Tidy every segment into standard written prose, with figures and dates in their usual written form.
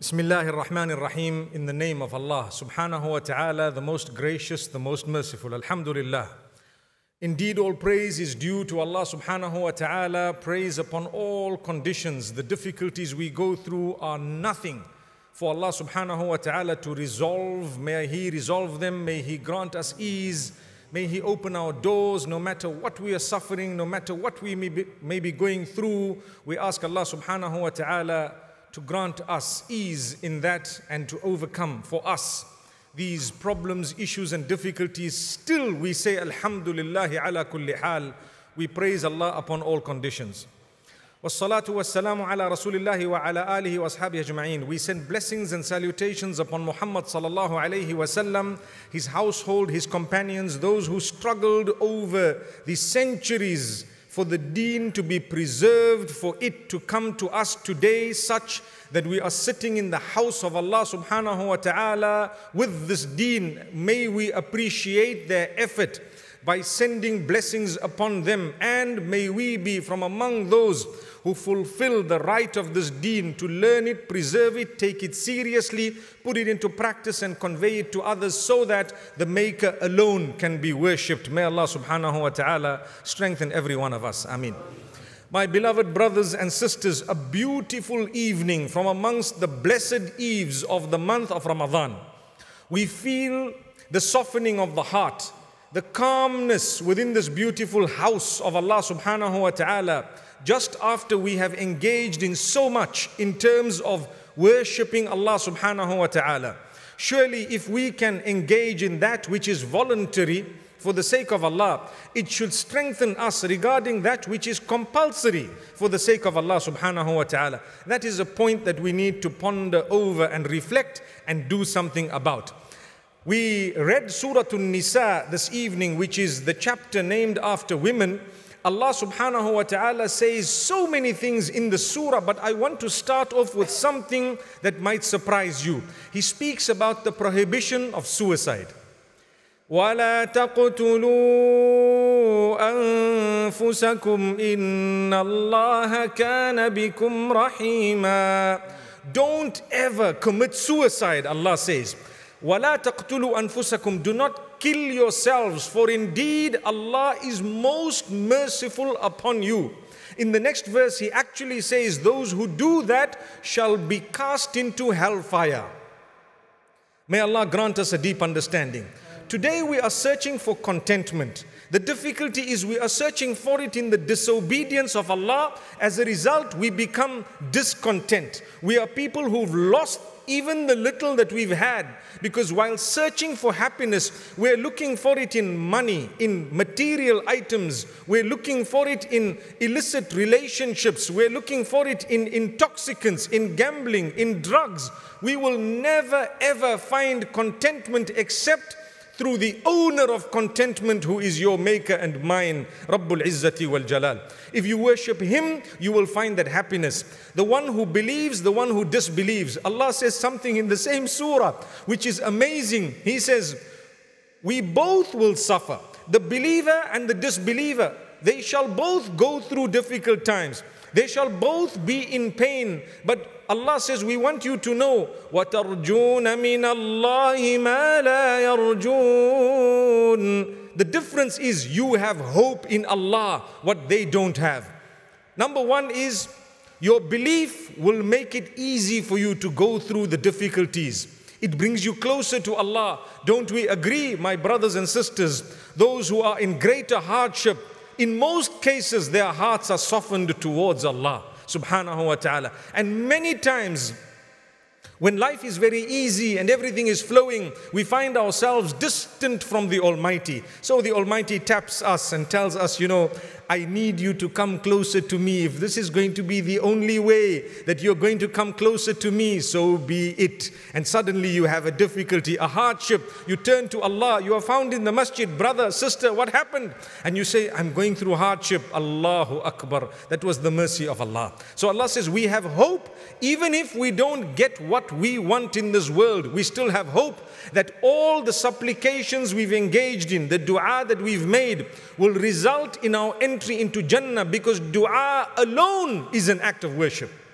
Bismillahir Rahmanir Rahim, in the name of Allah subhanahu wa ta'ala, the most gracious, the most merciful. Alhamdulillah. Indeed, all praise is due to Allah subhanahu wa ta'ala, praise upon all conditions. The difficulties we go through are nothing for Allah subhanahu wa ta'ala to resolve. May He resolve them, may He grant us ease, may He open our doors no matter what we are suffering, no matter what we may be going through. We ask Allah subhanahu wa ta'ala to grant us ease in that and to overcome for us these problems, issues and difficulties. Still we say Alhamdulillahi ala kulli hal. We praise Allah upon all conditions. Wassalatu wassalamu ala rasulillahi wa ala alihi wa ashabihi ajma'in. We send blessings and salutations upon Muhammad sallallahu alayhi wa sallam, his household, his companions, those who struggled over the centuries for the deen to be preserved, for it to come to us today such that we are sitting in the house of Allah subhanahu wa ta'ala with this deen. May we appreciate their effort by sending blessings upon them, and may we be from among those who fulfill the right of this deen to learn it, preserve it, take it seriously, put it into practice and convey it to others so that the Maker alone can be worshipped. May Allah subhanahu wa ta'ala strengthen every one of us. Ameen. My beloved brothers and sisters, a beautiful evening from amongst the blessed eves of the month of Ramadan. We feel the softening of the heart, the calmness within this beautiful house of Allah subhanahu wa ta'ala, just after we have engaged in so much in terms of worshipping Allah subhanahu wa ta'ala. Surely if we can engage in that which is voluntary for the sake of Allah, it should strengthen us regarding that which is compulsory for the sake of Allah subhanahu wa ta'ala. That is a point that we need to ponder over and reflect and do something about. We read Surah An-Nisa this evening, which is the chapter named after women. Allah subhanahu wa ta'ala says so many things in the surah, but I want to start off with something that might surprise you. He speaks about the prohibition of suicide. وَلَا تَقْتُلُوا أَنفُسَكُمْ إِنَّ اللَّهَ كَانَ بِكُمْ رَحِيمًا. Don't ever commit suicide, Allah says. وَلَا تَقْتُلُوا أَنفُسَكُمْ. Do not kill yourselves, for indeed Allah is most merciful upon you. In the next verse, He actually says, those who do that shall be cast into hellfire. May Allah grant us a deep understanding. Today we are searching for contentment. The difficulty is we are searching for it in the disobedience of Allah. As a result, we become discontent. We are people who've lost even the little that we've had, because while searching for happiness, we're looking for it in money, in material items, we're looking for it in illicit relationships, we're looking for it in intoxicants, in gambling, in drugs. We will never ever find contentment except through the owner of contentment, who is your maker and mine, Rabbul Izzati wal Jalal. If you worship Him, you will find that happiness. The one who believes, the one who disbelieves. Allah says something in the same surah, which is amazing. He says, we both will suffer. The believer and the disbeliever, they shall both go through difficult times. They shall both be in pain. But Allah says, we want you to know, وَتَرْجُونَ مِنَ اللَّهِ مَا لَا يَرْجُونَ. The difference is you have hope in Allah, what they don't have. Number one is, your belief will make it easy for you to go through the difficulties. It brings you closer to Allah. Don't we agree, my brothers and sisters? Those who are in greater hardship, in most cases, their hearts are softened towards Allah subhanahu wa ta'ala. And many times, when life is very easy and everything is flowing, we find ourselves distant from the Almighty. So the Almighty taps us and tells us, you know, I need you to come closer to me. If this is going to be the only way that you're going to come closer to me, so be it. And suddenly you have a difficulty, a hardship. You turn to Allah. You are found in the masjid. Brother, sister, what happened? And you say, I'm going through hardship. Allahu Akbar. That was the mercy of Allah. So Allah says, we have hope. Even if we don't get what we want in this world, we still have hope that all the supplications we've engaged in, the dua that we've made, will result in our entry into Jannah, because dua alone is an act of worship.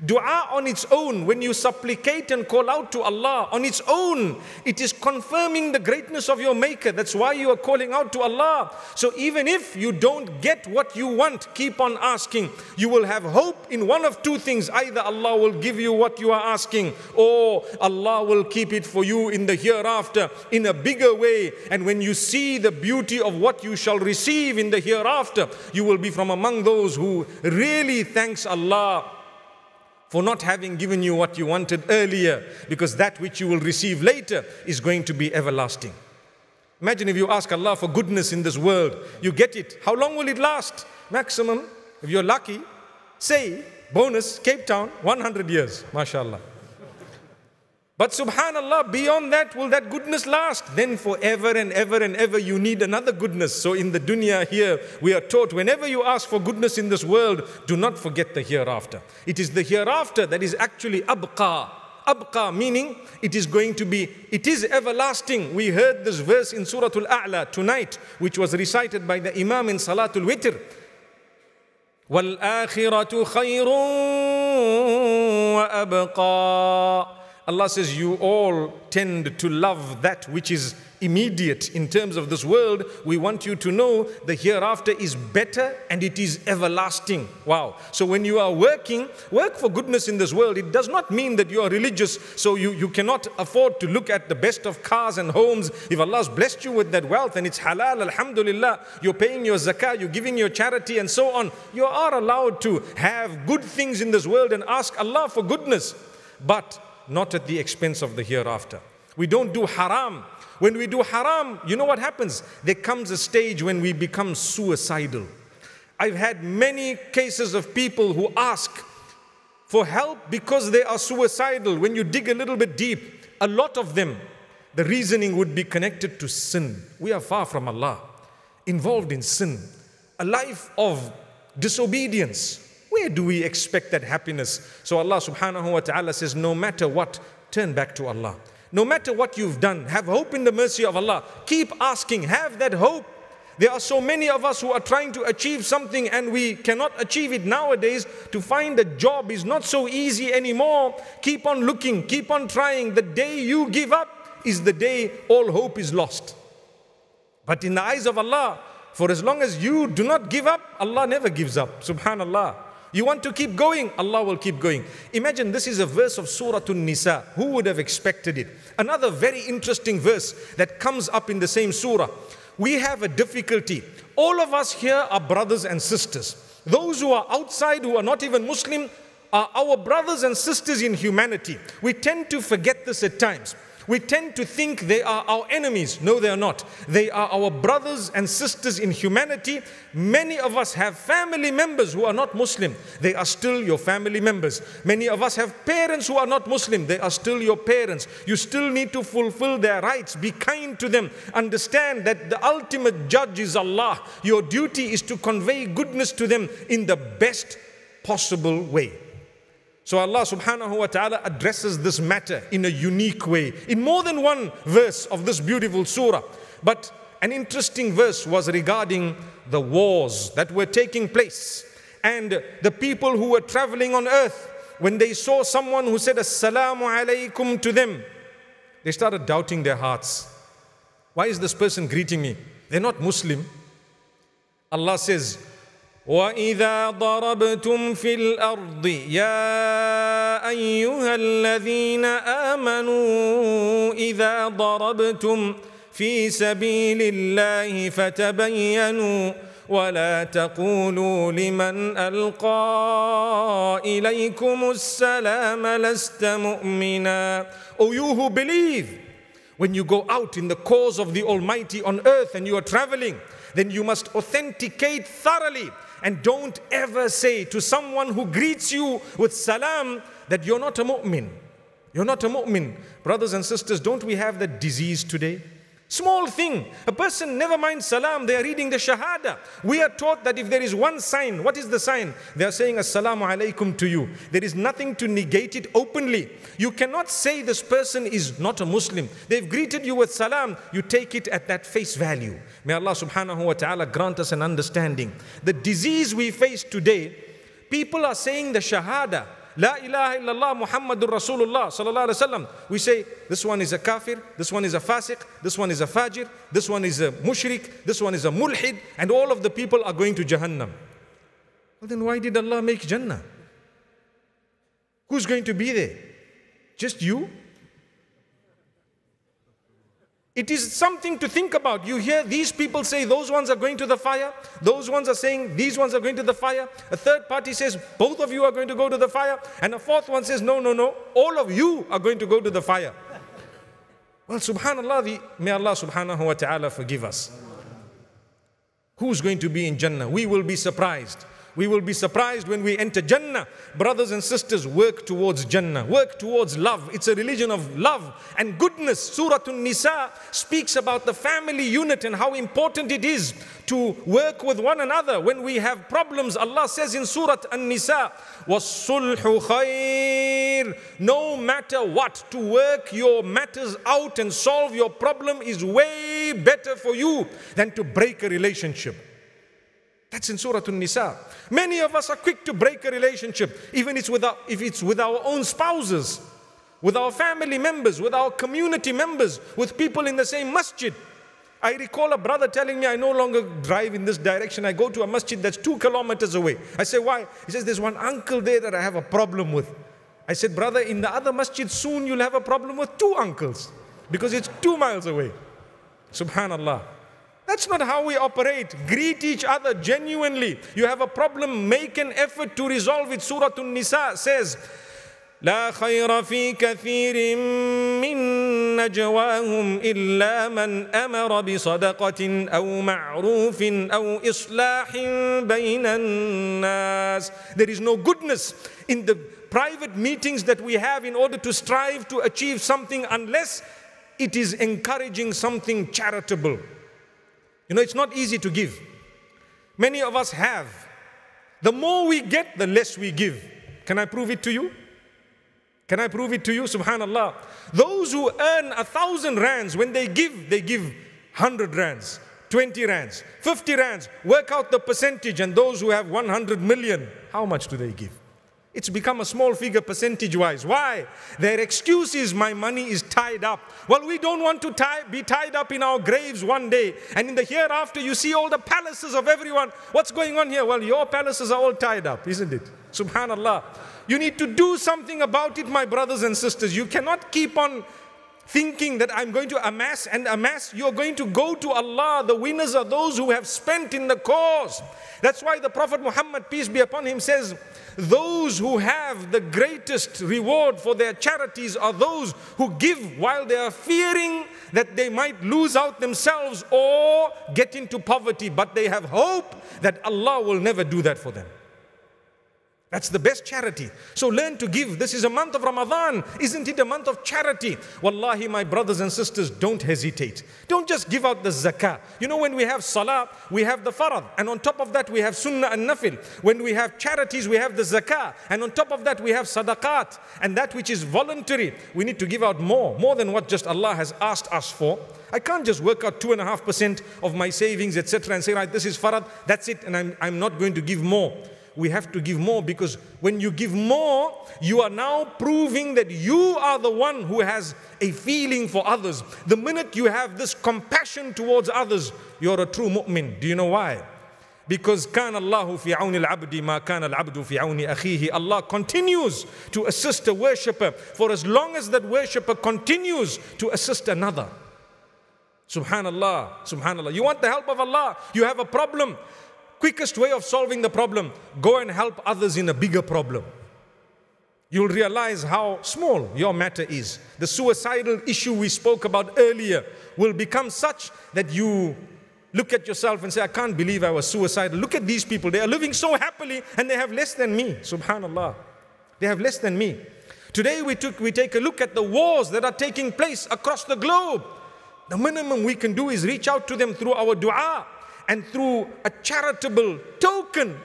Dua on its own, when you supplicate and call out to Allah, on its own, it is confirming the greatness of your Maker. That's why you are calling out to Allah. So even if you don't get what you want, keep on asking. You will have hope in one of two things. Either Allah will give you what you are asking, or Allah will keep it for you in the hereafter in a bigger way. And when you see the beauty of what you shall receive in the hereafter, you will be from among those who really thanks Allah for not having given you what you wanted earlier, because that which you will receive later is going to be everlasting. Imagine if you ask Allah for goodness in this world, you get it. How long will it last? Maximum, if you're lucky, say, bonus, Cape Town, 100 years, mashallah. But subhanallah, beyond that, will that goodness last? Then forever and ever and ever you need another goodness. So in the dunya here, we are taught, whenever you ask for goodness in this world, do not forget the hereafter. It is the hereafter that is actually abqa. Abqa meaning it is going to be, it is everlasting. We heard this verse in Surah Al-A'la tonight, which was recited by the Imam in Salatul Witr. وَالْآخِرَةُ خَيْرٌ وَأَبْقَى. Allah says, you all tend to love that which is immediate in terms of this world. We want you to know the hereafter is better and it is everlasting. Wow. So when you are working, work for goodness in this world. It does not mean that you are religious, so you cannot afford to look at the best of cars and homes. If Allah has blessed you with that wealth and it's halal, alhamdulillah, you're paying your zakah, you're giving your charity and so on. You are allowed to have good things in this world and ask Allah for goodness, but not at the expense of the hereafter. We don't do haram. When we do haram, you know what happens? There comes a stage when we become suicidal. I've had many cases of people who ask for help because they are suicidal. When you dig a little bit deep, a lot of them, the reasoning would be connected to sin. We are far from Allah, involved in sin, a life of disobedience. Where do we expect that happiness? So Allah subhanahu wa ta'ala says, no matter what, turn back to Allah. No matter what you've done, have hope in the mercy of Allah. Keep asking, have that hope. There are so many of us who are trying to achieve something and we cannot achieve it nowadays. To find a job is not so easy anymore. Keep on looking, keep on trying. The day you give up is the day all hope is lost. But in the eyes of Allah, for as long as you do not give up, Allah never gives up. Subhanallah. You want to keep going, Allah will keep going. Imagine this is a verse of Surah An-Nisa. Who would have expected it? Another very interesting verse that comes up in the same surah. We have a difficulty. All of us here are brothers and sisters. Those who are outside, who are not even Muslim, are our brothers and sisters in humanity. We tend to forget this at times. We tend to think they are our enemies. No, they are not. They are our brothers and sisters in humanity. Many of us have family members who are not Muslim. They are still your family members. Many of us have parents who are not Muslim. They are still your parents. You still need to fulfill their rights. Be kind to them. Understand that the ultimate judge is Allah. Your duty is to convey goodness to them in the best possible way. So Allah subhanahu wa ta'ala addresses this matter in a unique way, in more than one verse of this beautiful surah. But an interesting verse was regarding the wars that were taking place. And the people who were traveling on earth, when they saw someone who said Assalamu alaikum to them, they started doubting their hearts. Why is this person greeting me? They're not Muslim. Allah says, وَإِذَا ضَرَبْتُمْ فِي الْأَرْضِ يَا أَيُّهَا الَّذِينَ آمَنُوا إِذَا ضَرَبْتُمْ فِي سَبِيلِ اللَّهِ فَتَبَيَّنُوا وَلَا تَقُولُوا لِمَنْ أَلْقَى إِلَيْكُمُ السَّلَامَ لَسْتَ مُؤْمِنًا. O you who believe, when you go out in the cause of the Almighty on earth and you are traveling, then you must authenticate thoroughly. And don't ever say to someone who greets you with salam that you're not a mu'min. You're not a mu'min. Brothers and sisters, don't we have that disease today? Small thing. A person, never mind salam, they are reading the shahada. We are taught that if there is one sign, what is the sign? They are saying assalamu alaikum to you. There is nothing to negate it openly. You cannot say this person is not a Muslim. They've greeted you with salam. You take it at that face value. May Allah subhanahu wa ta'ala grant us an understanding. The disease we face today, people are saying the shahada La ilaha illallah Muhammadur Rasulullah sallallahu alaihi wasallam. We say, this one is a kafir, this one is a fasiq, this one is a fajir, this one is a mushrik, this one is a mulhid, and all of the people are going to Jahannam. Well, then why did Allah make Jannah? Who's going to be there? Just you? It is something to think about. You hear these people say those ones are going to the fire. Those ones are saying these ones are going to the fire. A third party says both of you are going to go to the fire. And a fourth one says no, no, no. All of you are going to go to the fire. Well, subhanallah, may Allah subhanahu wa ta'ala forgive us. Who's going to be in Jannah? We will be surprised. We will be surprised when we enter Jannah. Brothers and sisters, work towards Jannah. Work towards love. It's a religion of love and goodness. Surah An-Nisa speaks about the family unit and how important it is to work with one another. When we have problems, Allah says in Surah An-Nisa, وَالصُّلْحُ خَيْرٌ. No matter what, to work your matters out and solve your problem is way better for you than to break a relationship. That's in Surah An-Nisa. Many of us are quick to break a relationship, even if it's with our own spouses, with our family members, with our community members, with people in the same masjid. I recall a brother telling me, I no longer drive in this direction. I go to a masjid that's 2 kilometers away. I say, why? He says, there's one uncle there that I have a problem with. I said, brother, in the other masjid soon you'll have a problem with 2 uncles because it's 2 miles away. Subhanallah. That's not how we operate. Greet each other genuinely. You have a problem, make an effort to resolve it. Surah An-Nisa says, لا خير في كثير من نجواهم إلا من أمر بصدقة أو معروف أو إصلاح بين الناس. There is no goodness in the private meetings that we have in order to strive to achieve something unless it is encouraging something charitable. You know, it's not easy to give. Many of us have. The more we get, the less we give. Can I prove it to you? Can I prove it to you? Subhanallah. Those who earn 1,000 rands, when they give 100 rands, 20 rands, 50 rands. Work out the percentage, and those who have 100 million, how much do they give? It's become a small figure percentage-wise. Why? Their excuse is, my money is tied up. Well, we don't want to be tied up in our graves one day. And in the hereafter, you see all the palaces of everyone. What's going on here? Well, your palaces are all tied up, isn't it? Subhanallah. You need to do something about it, my brothers and sisters. You cannot keep on thinking that I'm going to amass and amass. You're going to go to Allah. The winners are those who have spent in the cause. That's why the Prophet Muhammad, peace be upon him, says, those who have the greatest reward for their charities are those who give while they are fearing that they might lose out themselves or get into poverty, but they have hope that Allah will never do that for them. That's the best charity. So learn to give. This is a month of Ramadan. Isn't it a month of charity? Wallahi, my brothers and sisters, don't hesitate. Don't just give out the zakah. You know, when we have salah, we have the farad. And on top of that, we have sunnah and nafil. When we have charities, we have the zakah. And on top of that, we have sadaqat. And that which is voluntary, we need to give out more than what just Allah has asked us for. I can't just work out 2.5% of my savings, etc. and say, right, this is farad, that's it, and I'm not going to give more. We have to give more, because when you give more, you are now proving that you are the one who has a feeling for others. The minute you have this compassion towards others, you're a true mu'min. Do you know why? Because كان الله في عون العبد ما كان العبد في عون أخيه. Allah continues to assist a worshipper for as long as that worshipper continues to assist another. Subhanallah, subhanallah. You want the help of Allah? You have a problem. Quickest way of solving the problem, go and help others in a bigger problem. You'll realize how small your matter is. The suicidal issue we spoke about earlier will become such that you look at yourself and say, I can't believe I was suicidal. Look at these people. They are living so happily and they have less than me. Subhanallah. They have less than me. Today we take a look at the wars that are taking place across the globe. The minimum we can do is reach out to them through our dua. And through a charitable token,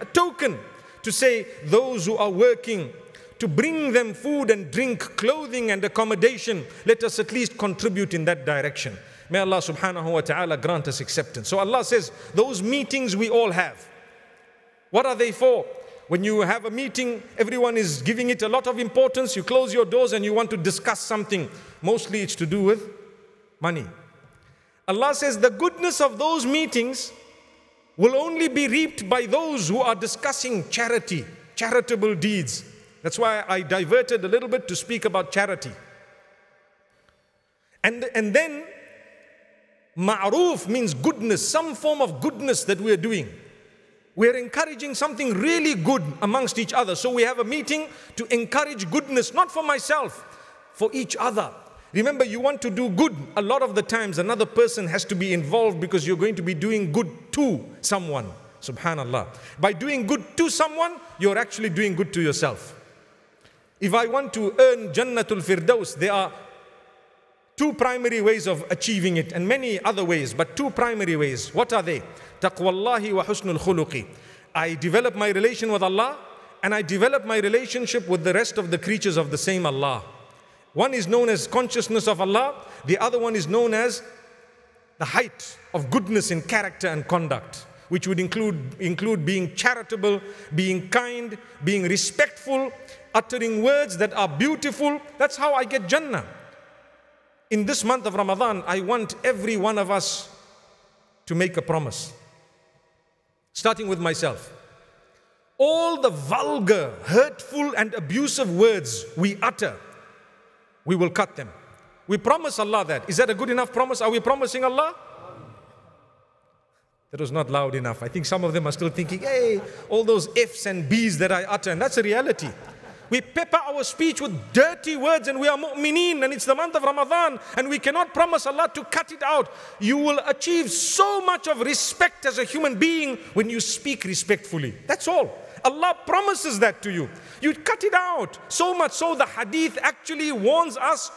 to say those who are working, to bring them food and drink, clothing and accommodation, let us at least contribute in that direction. May Allah subhanahu wa ta'ala grant us acceptance. So Allah says, those meetings we all have, what are they for? When you have a meeting, everyone is giving it a lot of importance. You close your doors and you want to discuss something. Mostly it's to do with money. Allah says the goodness of those meetings will only be reaped by those who are discussing charity, charitable deeds. That's why I diverted a little bit to speak about charity. And then ma'roof means goodness, some form of goodness that we are doing. We're encouraging something really good amongst each other. So we have a meeting to encourage goodness, not for myself, for each other. Remember, you want to do good. A lot of the times another person has to be involved because you're going to be doing good to someone. Subhanallah. By doing good to someone, you're actually doing good to yourself. If I want to earn Jannatul Firdaus, there are two primary ways of achieving it and many other ways, but two primary ways. What are they? Taqwallahi wa husnul khuluqi. I develop my relation with Allah and I develop my relationship with the rest of the creatures of the same Allah. One is known as consciousness of Allah. The other one is known as the height of goodness in character and conduct, which would include being charitable, being kind, being respectful, uttering words that are beautiful. That's how I get Jannah. In this month of Ramadan, I want every one of us to make a promise, starting with myself. All the vulgar, hurtful and abusive words we utter, we will cut them. We promise Allah that. Is that a good enough promise? Are we promising Allah? That was not loud enough. I think some of them are still thinking, hey, all those F's and B's that I utter, and that's a reality. We pepper our speech with dirty words and we are mu'mineen and it's the month of Ramadan and we cannot promise Allah to cut it out. You will achieve so much of respect as a human being when you speak respectfully. That's all. Allah promises that to you. You cut it out. So much so the hadith actually warns us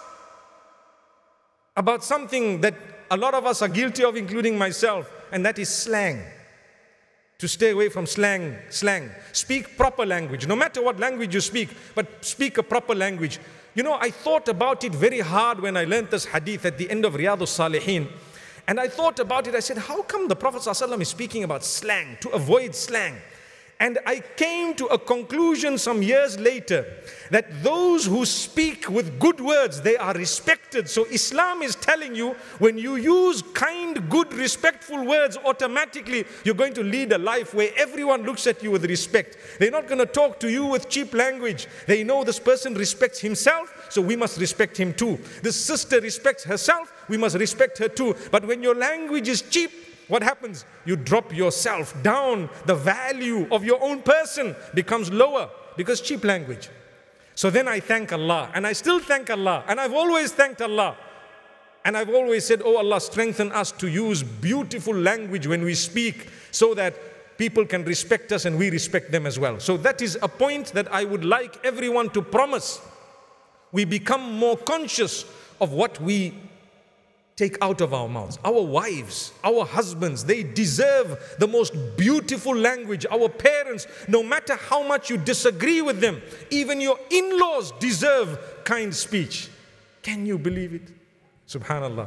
about something that a lot of us are guilty of, including myself, and that is slang. To stay away from slang. Speak proper language, no matter what language you speak, but speak a proper language. You know, I thought about it very hard when I learned this hadith at the end of Riyadus Salihin. And I thought about it, I said, how come the Prophet ﷺ is speaking about slang, to avoid slang? And I came to a conclusion some years later that those who speak with good words, they are respected. So Islam is telling you, when you use kind, good, respectful words, automatically you're going to lead a life where everyone looks at you with respect. They're not going to talk to you with cheap language. They know this person respects himself, so we must respect him too. This sister respects herself, we must respect her too. But when your language is cheap, what happens? You drop yourself down. The value of your own person becomes lower because cheap language. So then I thank Allah, and I still thank Allah, and I've always thanked Allah. And I've always said, oh Allah, strengthen us to use beautiful language when we speak so that people can respect us and we respect them as well. So that is a point that I would like everyone to promise. We become more conscious of what we take out of our mouths. Our wives, our husbands, they deserve the most beautiful language. Our parents, no matter how much you disagree with them, even your in-laws deserve kind speech. Can you believe it? Subhanallah.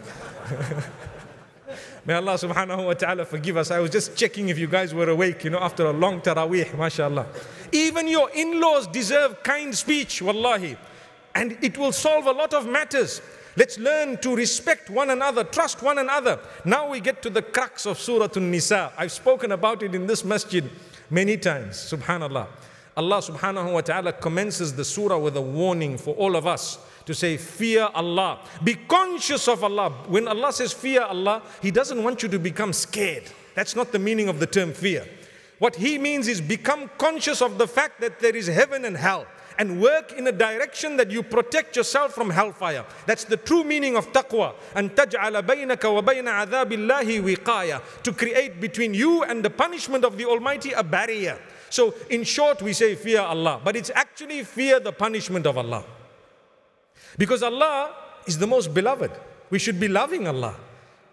May Allah subhanahu wa ta'ala forgive us. I was just checking if you guys were awake, you know, after a long taraweeh, mashallah. Even your in-laws deserve kind speech, wallahi. And it will solve a lot of matters. Let's learn to respect one another, trust one another. Now we get to the crux of Surah An-Nisa. I've spoken about it in this masjid many times, subhanallah. Allah subhanahu wa ta'ala commences the surah with a warning for all of us to say, fear Allah. Be conscious of Allah. When Allah says fear Allah, He doesn't want you to become scared. That's not the meaning of the term fear. What He means is become conscious of the fact that there is heaven and hell, and work in a direction that you protect yourself from hellfire. That's the true meaning of taqwa. أَن تَجْعَلَ بَيْنَكَ وَبَيْنَ عَذَابِ اللَّهِ وِقَايَةً. To create between you and the punishment of the Almighty a barrier. So in short we say fear Allah, but it's actually fear the punishment of Allah. Because Allah is the most beloved. We should be loving Allah.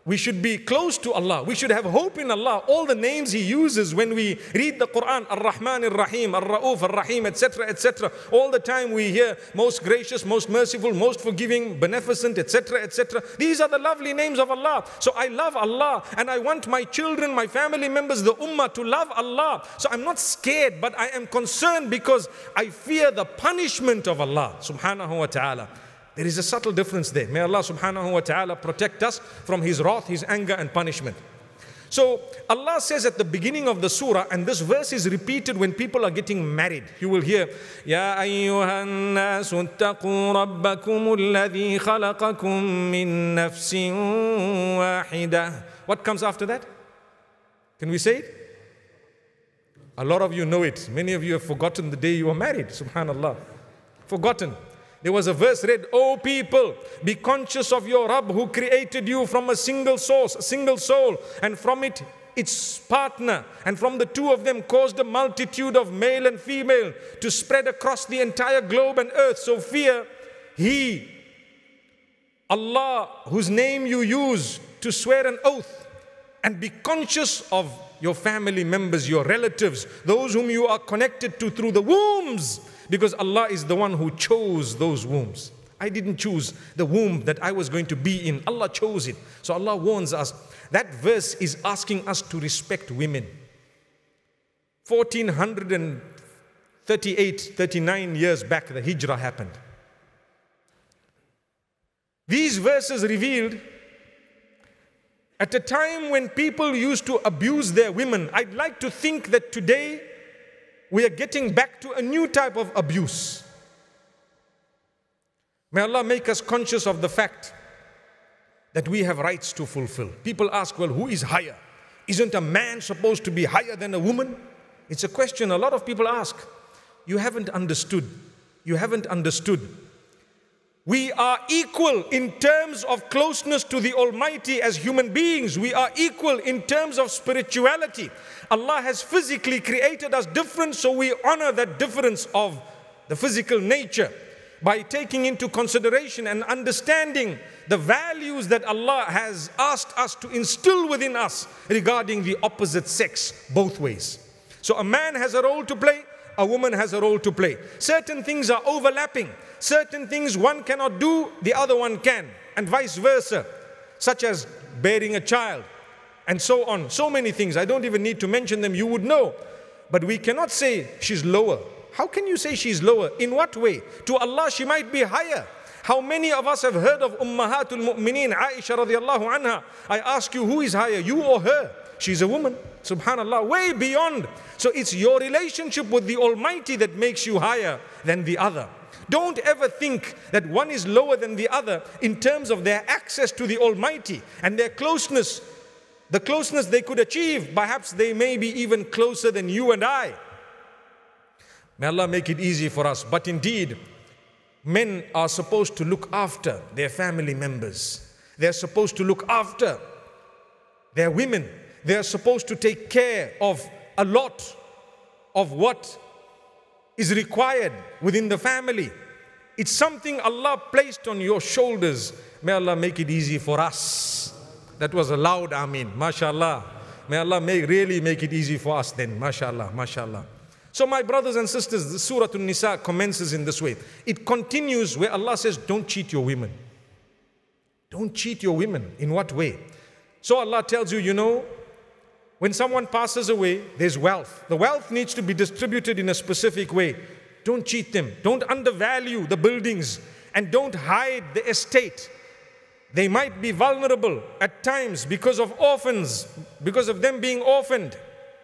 We should be close to Allah. We should have hope in Allah. All the names He uses when we read the Quran, Ar-Rahman, Ar-Rahim, Ar-Ra'uf, Ar-Rahim, etc., etc. All the time we hear most gracious, most merciful, most forgiving, beneficent, etc., etc. These are the lovely names of Allah. So I love Allah and I want my children, my family members, the ummah to love Allah. So I'm not scared, but I am concerned because I fear the punishment of Allah subhanahu wa ta'ala. There is a subtle difference there. May Allah subhanahu wa ta'ala protect us from His wrath, His anger and punishment. So Allah says at the beginning of the surah, and this verse is repeated when people are getting married. You will hear, Ya ayyuhan nasu attaqu rabbakum alladhi khalaqakum min nafsin wahidah. What comes after that? Can we say it? A lot of you know it. Many of you have forgotten the day you were married. Subhanallah. Forgotten. There was a verse read, O people, be conscious of your Rabb who created you from a single source, a single soul, and from it, its partner, and from the two of them caused a multitude of male and female to spread across the entire globe and earth. So fear He, Allah, whose name you use to swear an oath, and be conscious of your family members, your relatives, those whom you are connected to through the wombs, because Allah is the one who chose those wombs. I didn't choose the womb that I was going to be in. Allah chose it. So Allah warns us. That verse is asking us to respect women. 1438, 39 years back, the hijrah happened. These verses revealed at a time when people used to abuse their women. I'd like to think that today we are getting back to a new type of abuse. May Allah make us conscious of the fact that we have rights to fulfill. People ask, well, who is higher? Isn't a man supposed to be higher than a woman? It's a question a lot of people ask. You haven't understood. You haven't understood. We are equal in terms of closeness to the Almighty as human beings. We are equal in terms of spirituality. Allah has physically created us different, so we honor that difference of the physical nature by taking into consideration and understanding the values that Allah has asked us to instill within us regarding the opposite sex, both ways. So a man has a role to play, a woman has a role to play. Certain things are overlapping. Certain things one cannot do, the other one can, and vice versa, such as bearing a child, and so on. So many things, I don't even need to mention them, you would know. But we cannot say she's lower. How can you say she's lower? In what way? To Allah she might be higher. How many of us have heard of Ummahatul Mu'mineen, Aisha radiallahu anha? I ask you, who is higher, you or her? She's a woman, subhanallah, way beyond. So it's your relationship with the Almighty that makes you higher than the other. Don't ever think that one is lower than the other in terms of their access to the Almighty and their closeness, the closeness they could achieve. Perhaps they may be even closer than you and I. May Allah make it easy for us. But indeed, men are supposed to look after their family members. They're supposed to look after their women. They're supposed to take care of a lot of what is required within the family. It's something Allah placed on your shoulders. May Allah make it easy for us. That was a loud Ameen, mashallah. May Allah really make it easy for us then, mashallah, mashallah. So my brothers and sisters, the Surah An-Nisa commences in this way. It continues where Allah says, don't cheat your women. Don't cheat your women. In what way? So Allah tells you, you know, when someone passes away, there's wealth. The wealth needs to be distributed in a specific way. Don't cheat them. Don't undervalue the buildings. And don't hide the estate. They might be vulnerable at times because of orphans, because of them being orphaned,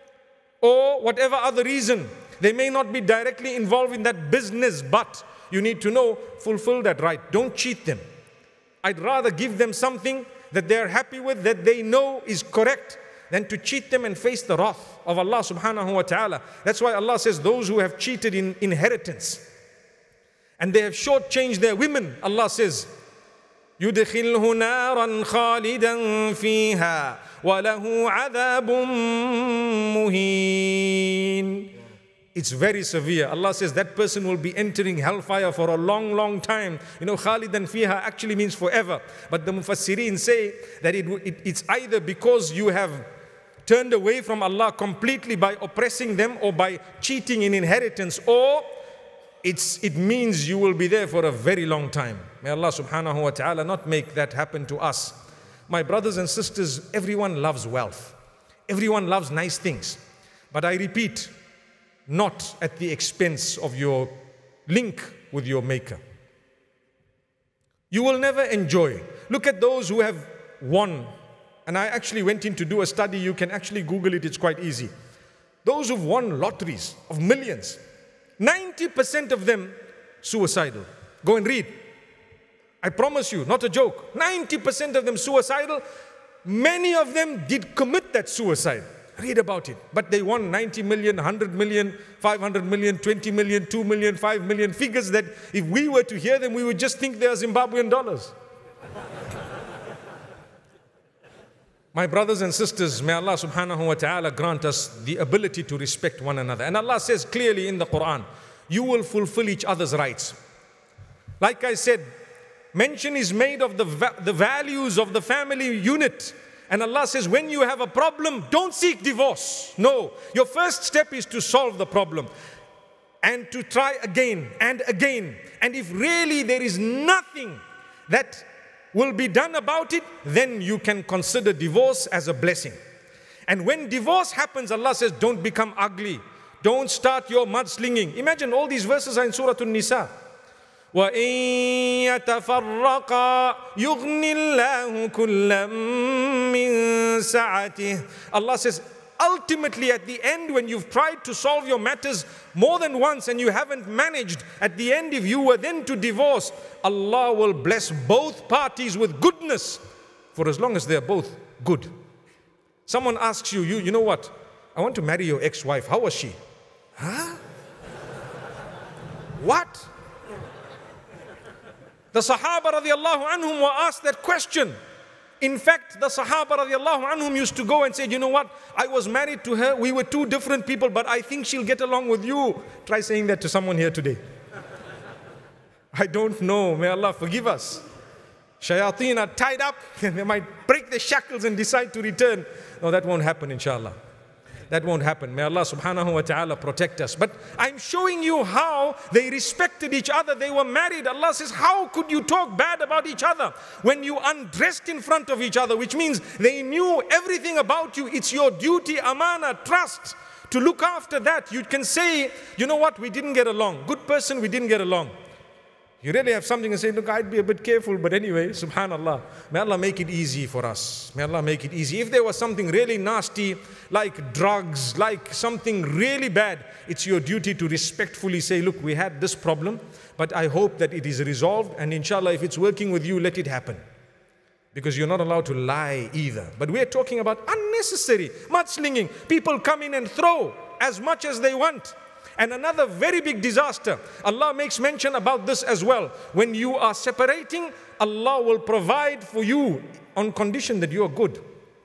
or whatever other reason. They may not be directly involved in that business, but you need to know, fulfill that right. Don't cheat them. I'd rather give them something that they're happy with, that they know is correct, than to cheat them and face the wrath of Allah subhanahu wa ta'ala. That's why Allah says those who have cheated in inheritance and they have shortchanged their women, Allah says, يُدْخِلْهُ نَارًا خَالِدًا فِيهَا وَلَهُ عَذَابٌ مُهِينٌ. it's very severe. Allah says that person will be entering hellfire for a long, long time. You know, Khalidan fiha actually means forever. But the Mufassirin say that it's either because you have turned away from Allah completely by oppressing them or by cheating in inheritance, or it means you will be there for a very long time. May Allah subhanahu wa ta'ala not make that happen to us. My brothers and sisters, everyone loves wealth. Everyone loves nice things. But I repeat, not at the expense of your link with your Maker. You will never enjoy. Look at those who have won. And I actually went in to do a study. You can actually Google it. It's quite easy. Those who've won lotteries of millions, 90% of them suicidal. Go and read. I promise you, not a joke. 90% of them suicidal. Many of them did commit that suicide. Read about it. But they won 90 million, 100 million, 500 million, 20 million, 2 million, 5 million. Figures that if we were to hear them, we would just think they are Zimbabwean dollars. My brothers and sisters, may Allah subhanahu wa ta'ala grant us the ability to respect one another. And Allah says clearly in the Quran, you will fulfill each other's rights. Like I said, mention is made of the values of the family unit. And Allah says, when you have a problem, don't seek divorce. No, your first step is to solve the problem and to try again and again. And if really there is nothing that will be done about it, then you can consider divorce as a blessing. And when divorce happens, Allah says, don't become ugly. Don't start your mudslinging. Imagine all these verses are in Surah An-Nisa. وَإِن يَتَفَرَّقَا يُغْنِ اللَّهُ كُلًّا مِّن سَعَتِهِ. Allah says, ultimately at the end, when you've tried to solve your matters more than once and you haven't managed, at the end if you were then to divorce, Allah will bless both parties with goodness for as long as they're both good. Someone asks you, you know what? I want to marry your ex-wife. How was she? Huh? What? The Sahaba radiallahu anhum were asked that question. In fact, the Sahaba radiallahu anhum used to go and say, you know what? I was married to her. We were two different people, but I think she'll get along with you. Try saying that to someone here today. I don't know. May Allah forgive us. Shayateen are tied up. They might break the shackles and decide to return. No, that won't happen, inshallah. That won't happen. May Allah subhanahu wa ta'ala protect us. But I'm showing you how they respected each other. They were married. Allah says, how could you talk bad about each other when you undressed in front of each other? Which means they knew everything about you. It's your duty, amana, trust, to look after that. You can say, you know what, we didn't get along. Good person, we didn't get along. You really have something to say, look, I'd be a bit careful, but anyway, subhanallah. May Allah make it easy for us. May Allah make it easy. If there was something really nasty, like drugs, like something really bad, it's your duty to respectfully say, look, we had this problem, but I hope that it is resolved, and inshallah, if it's working with you, let it happen. Because you're not allowed to lie either. But we're talking about unnecessary mudslinging. People come in and throw as much as they want. And another very big disaster, Allah makes mention about this as well. When you are separating, Allah will provide for you on condition that you are good.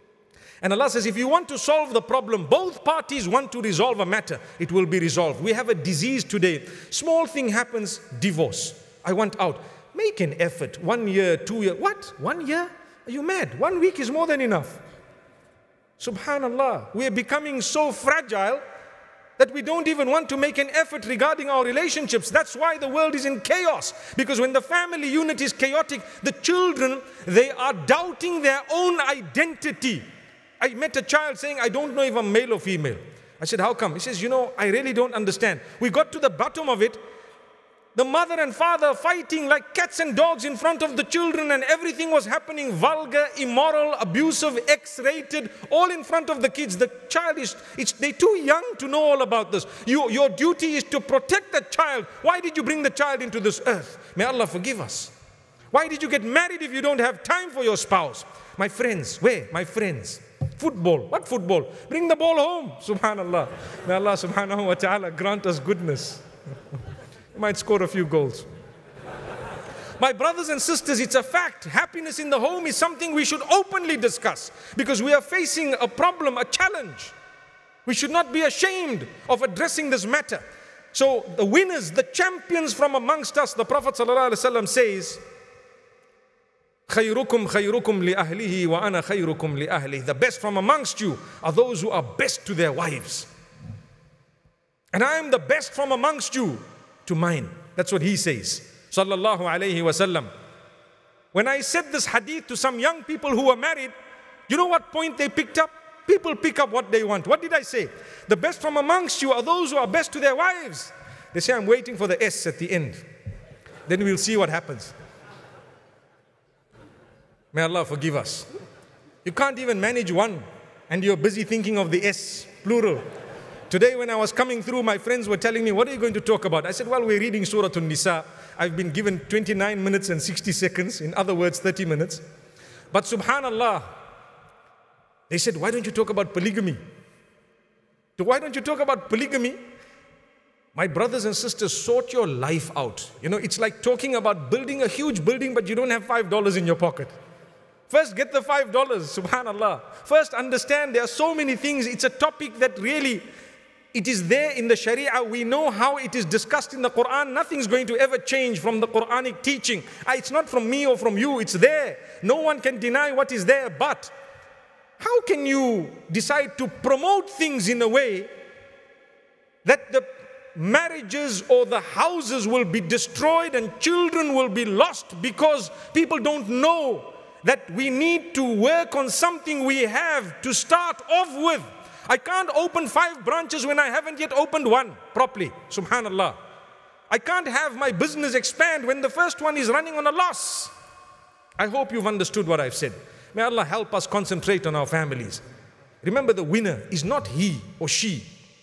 And Allah says, if you want to solve the problem, both parties want to resolve a matter, it will be resolved. We have a disease today. Small thing happens, divorce. I want out. Make an effort. 1 year, 2 years. What? 1 year? Are you mad? 1 week is more than enough. Subhanallah. We are becoming so fragile that we don't even want to make an effort regarding our relationships. That's why the world is in chaos. Because when the family unit is chaotic, the children, they are doubting their own identity. I met a child saying, I don't know if I'm male or female. I said, how come? He says, you know, I really don't understand. We got to the bottom of it. The mother and father fighting like cats and dogs in front of the children, and everything was happening vulgar, immoral, abusive, X-rated, all in front of the kids. The child they're too young to know all about this. Your duty is to protect the child. Why did you bring the child into this earth? May Allah forgive us. Why did you get married if you don't have time for your spouse? My friends, where? My friends. Football. What football? Bring the ball home. Subhanallah. May Allah subhanahu wa ta'ala grant us goodness. Might score a few goals. My brothers and sisters, it's a fact. Happiness in the home is something we should openly discuss, because we are facing a problem, a challenge. We should not be ashamed of addressing this matter. So the winners, the champions from amongst us, the Prophet ﷺ says, خَيْرُكُمْ خَيْرُكُمْ لِأَهْلِهِ وَأَنَا خَيْرُكُمْ لِأَهْلِهِ. The best from amongst you are those who are best to their wives. And I am the best from amongst you to mine. That's what he says. Sallallahu alayhi wasallam. When I said this hadith to some young people who were married, you know what point they picked up? People pick up what they want. What did I say? The best from amongst you are those who are best to their wives. They say, I'm waiting for the S at the end. Then we'll see what happens. May Allah forgive us. You can't even manage one and you're busy thinking of the S, plural. Today when I was coming through, my friends were telling me, what are you going to talk about? I said, well, we're reading Surah An-Nisa. I've been given 29 minutes and 60 seconds. In other words, 30 minutes. But subhanallah, they said, why don't you talk about polygamy? Why don't you talk about polygamy? My brothers and sisters, sort your life out. You know, it's like talking about building a huge building, but you don't have $5 in your pocket. First, get the $5, subhanallah. First, understand there are so many things. It's a topic that really, it is there in the Sharia. We know how it is discussed in the Quran. Nothing's going to ever change from the Quranic teaching. It's not from me or from you. It's there. No one can deny what is there. But how can you decide to promote things in a way that the marriages or the houses will be destroyed and children will be lost because people don't know that we need to work on something we have to start off with. I can't open 5 branches when I haven't yet opened one properly. Subhanallah. I can't have my business expand when the first one is running on a loss. I hope you've understood what I've said. May Allah help us concentrate on our families. Remember, the winner is not he or she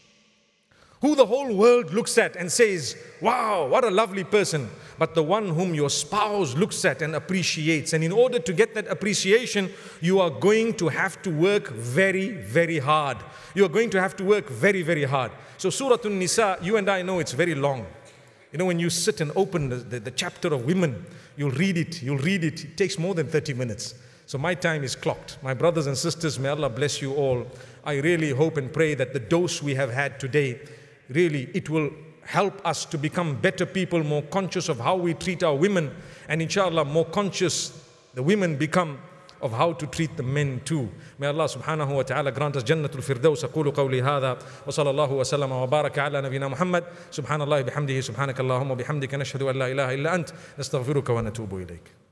who the whole world looks at and says, wow, what a lovely person, but the one whom your spouse looks at and appreciates. And in order to get that appreciation, you are going to have to work very, very hard. You are going to have to work very, very hard. So Surah An-Nisa, you and I know it's very long. You know, when you sit and open the chapter of women, you'll read it. It takes more than 30 minutes. So my time is clocked. My brothers and sisters, may Allah bless you all. I really hope and pray that the dose we have had today, really, it will help us to become better people, more conscious of how we treat our women, and inshallah, more conscious the women become of how to treat the men too. May Allah subhanahu wa ta'ala grant us Jannatul Firdaus. أقول قولي هذا وصلى الله وسلم وبارك على نبينا محمد. سبحان الله بحمده سبحانك اللهم وبحمدك نشهد أن لا إله إلا أنت نستغفرك ونتوب إليك.